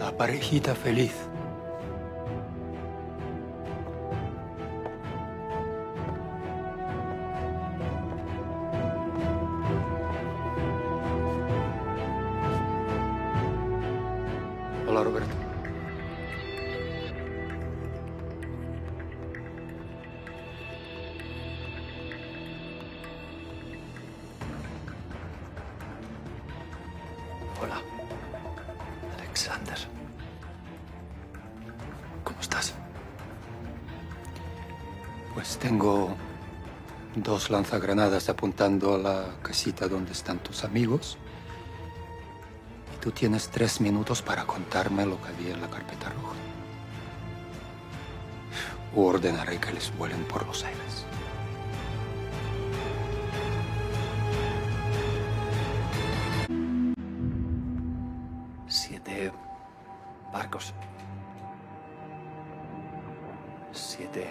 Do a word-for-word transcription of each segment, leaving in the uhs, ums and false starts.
La parejita feliz. Hola, Roberto. Hola, Alexander. ¿Cómo estás? Pues tengo dos lanzagranadas apuntando a la casita donde están tus amigos. Y tú tienes tres minutos para contarme lo que había en la carpeta roja. O ordenaré que les vuelen por los aires. Siete barcos. Siete.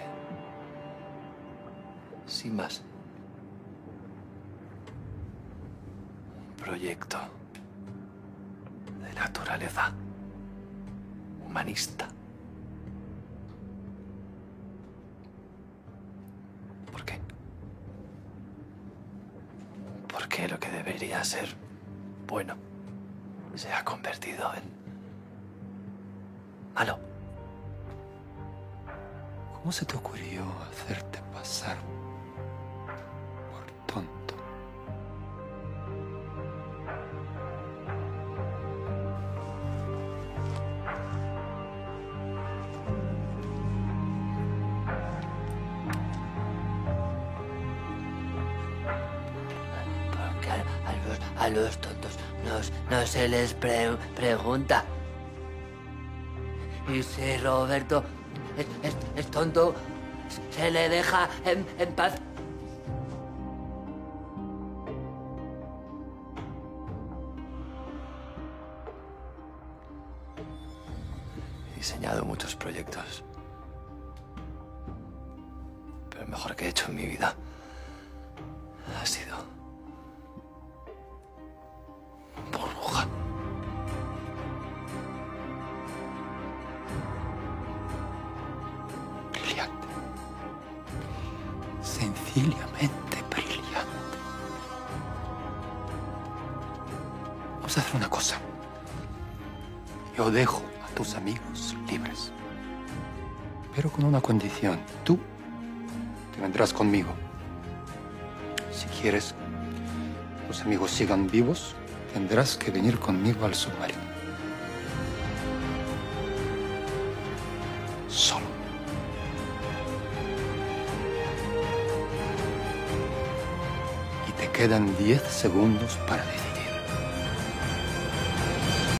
Sin más. Un proyecto de naturaleza humanista. ¿Por qué? ¿Por qué lo que debería ser bueno se ha convertido en malo? ¿Cómo se te ocurrió hacerte pasar por tonto? Porque a, a los, a los tontos no, no se les pre- pregunta. Y si Roberto es, es, es tonto, se le deja en, en paz. He diseñado muchos proyectos. Pero el mejor que he hecho en mi vida ha sido Burbuja. Brillante. Sencillamente brillante. Vamos a hacer una cosa. Yo dejo a tus amigos libres. Pero con una condición. Tú te vendrás conmigo. Si quieres que los amigos sigan vivos, tendrás que venir conmigo al submarino. Solo. Y te quedan diez segundos para decidir.